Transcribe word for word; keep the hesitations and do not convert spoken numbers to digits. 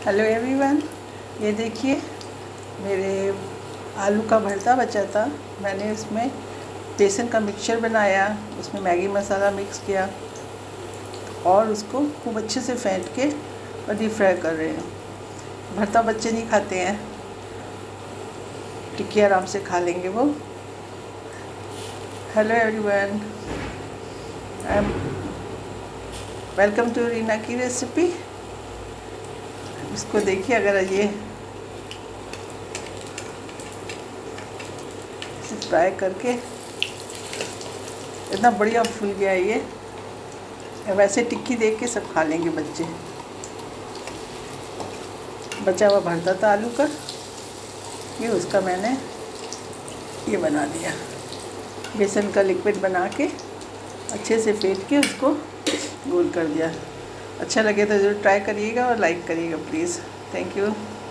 Hello everyone, ये देखिए मेरे आलू का भरता बचा था। मैंने इसमें बेसन का मिक्सचर बनाया, उसमें मैगी मसाला मिक्स किया और उसको खूब अच्छे से फेंट के और डीप फ्राई कर रहे हैं। भरता बच्चे नहीं खाते हैं, टिक्की आराम से खा लेंगे वो। Hello everyone, I am welcome to Reena की रेसिपी। इसको देखिए, अगर ये इसे फ्राई करके इतना बढ़िया फूल गया है ये। वैसे टिक्की देख के सब खा लेंगे बच्चे। बचा हुआ भरता था आलू का, ये उसका मैंने ये बना दिया। बेसन का लिक्विड बना के अच्छे से फेंट के उसको गोल कर दिया। अच्छा लगे तो ज़रूर ट्राई करिएगा और लाइक करिएगा प्लीज़। Thank you.